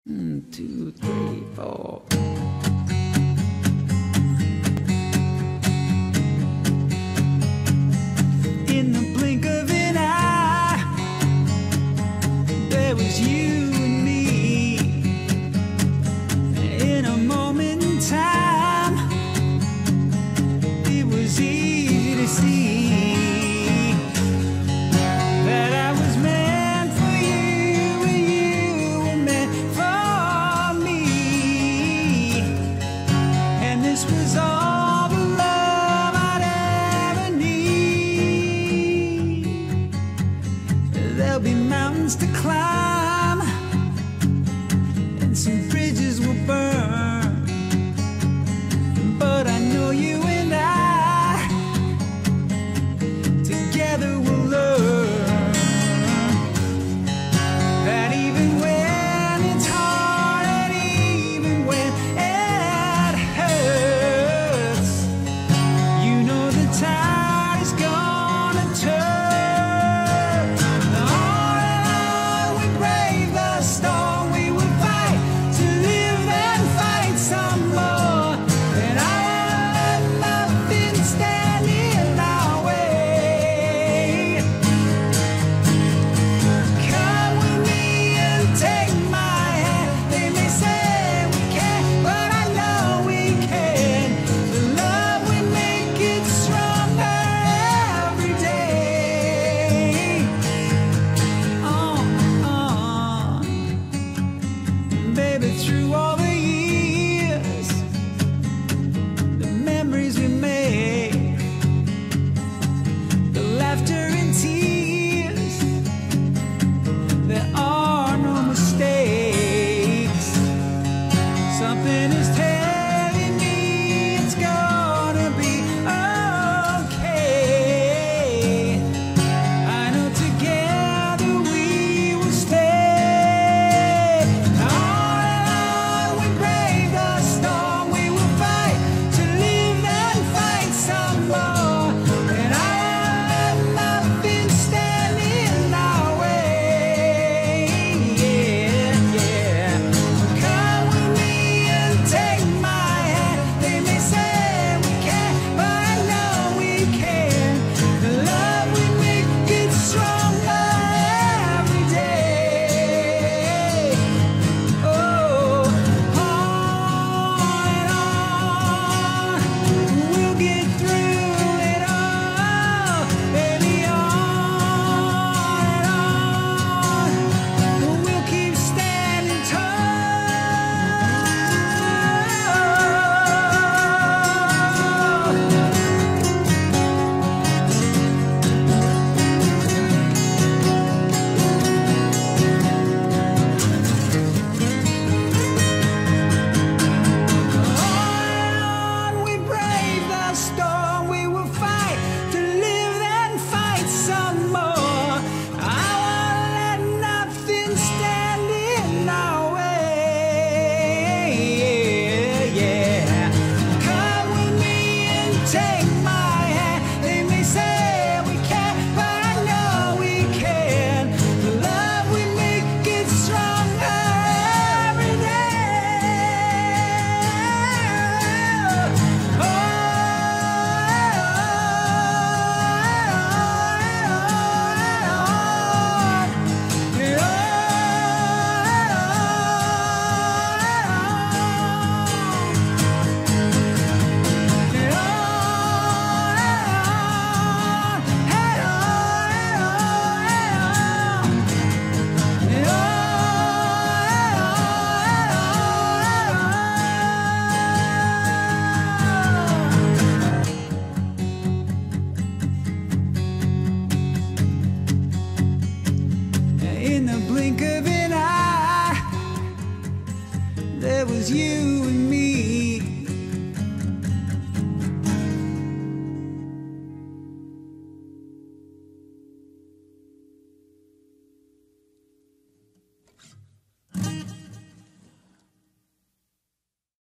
2, 3, 4. In the blink of an eye, there was you and me. In a moment in time, it was easy to see that I was meant for you and you were meant for me. And this was all the love I'd ever need. There'll be mountains to climb and some bridges will burn, but I know you and I together will learn that even when it's hard and even when it hurts, you know the tide is gonna turn. On and on we brave the storm, we will fight to live and fight some more. And I won't let nothing stand in our way. Come with me and take my hand. They may say we can't, but I know we can. The love we make it stronger every day. On, baby, through all the years, the memories we made, the laughter and tears, there are no mistakes. Something is telling me it's gonna be okay. I know together we will stay. On and on we brave the storm, we will fight to live and fight some more. And I won't let nothing stand in our way. Yeah, yeah. Come with me and take my hand. They may say we can't, but I know we can. The love we make gets stronger every day. Oh, on and on, we'll get through it all, baby. On and on, we'll keep standing on, we brave the storm, we will fight to live and fight some more. I won't let nothing stand in our way. Yeah, come with me and take my hand. They may say we can't, but I know we can. The love we make gets stronger every In the blink of an eye, there was you